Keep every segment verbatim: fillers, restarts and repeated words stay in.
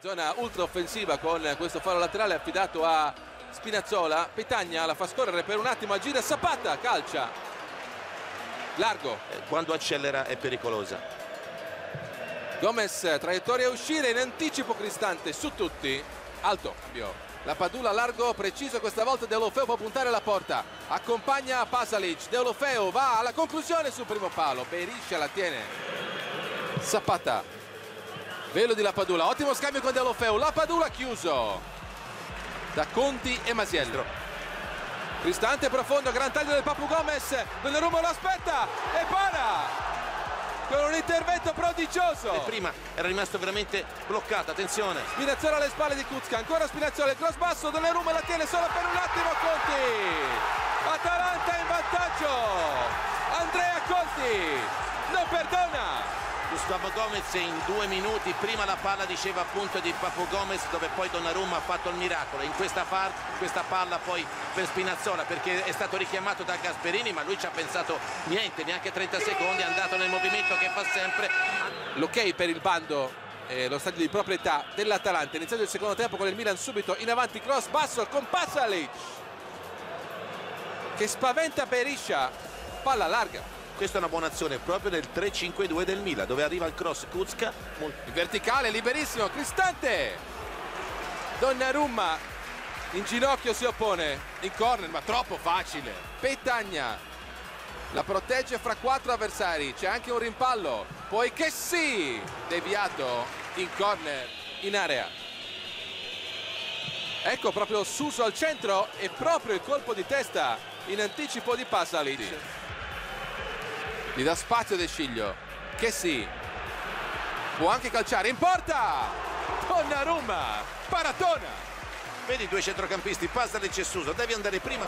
zona ultra offensiva con questo fallo laterale affidato a Spinazzola. Petagna la fa scorrere per un attimo, gira Zapata, calcia largo. Quando accelera è pericolosa. Gomez, traiettoria a uscire, in anticipo Cristante su tutti, alto, la Padula largo, preciso questa volta. Deulofeu può puntare la porta, accompagna Pasalic, Deulofeu va alla conclusione sul primo palo, Beriscia la tiene, Zapata, velo di La Padula, ottimo scambio con Deulofeu, La Padula chiuso da Conti e Masiello. Cristante profondo, gran taglio del Papu Gomez, Donnarumma lo aspetta e para con un intervento prodigioso. E prima era rimasto veramente bloccato, attenzione. Spinazzola alle spalle di Kucka, ancora Spinazzola, il cross basso, Donnarumma la tiene solo per un attimo, Conti. Atalanta in vantaggio, Andrea Conti non perdona. Gustavo Gomez in due minuti, prima la palla diceva appunto di Papu Gomez, dove poi Donnarumma ha fatto il miracolo. In questa, par questa palla poi per Spinazzola, perché è stato richiamato da Gasperini, ma lui ci ha pensato niente, neanche trenta secondi, è andato nel movimento che fa sempre. L'ok per il bando, eh, lo stadio di proprietà dell'Atalanta. Iniziato il secondo tempo con il Milan subito in avanti, cross basso con Pasalic che spaventa Beriscia, palla larga. Questa è una buona azione proprio del tre cinque due del Milan, dove arriva il cross Kucka. In verticale, liberissimo, Cristante. Donnarumma in ginocchio si oppone, in corner, ma troppo facile. Petagna la protegge fra quattro avversari, c'è anche un rimpallo. Poi che sì, deviato in corner in area. Ecco proprio Suso al centro e proprio il colpo di testa in anticipo di Pasalic. Gli dà spazio De Sciglio, che sì, può anche calciare, in porta, Donnarumma, paratona. Vedi due centrocampisti, Pasalic e Suso, devi andare prima.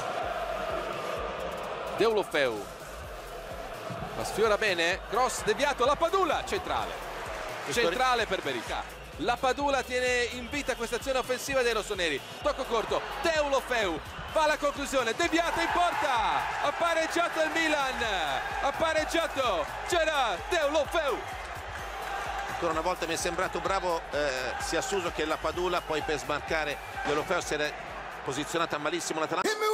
Deulofeu, la sfiora bene, cross deviato, La Padula, centrale, centrale per Beriscia. La Padula tiene in vita questa azione offensiva dei rossoneri, tocco corto, Deulofeu. Va alla conclusione, deviata in porta, ha pareggiato il Milan, ha pareggiato, c'era Deulofeu. Ancora una volta mi è sembrato bravo eh, sia Suso che La Padula, poi per smarcare Deulofeu si era posizionata malissimo l'Atalanta.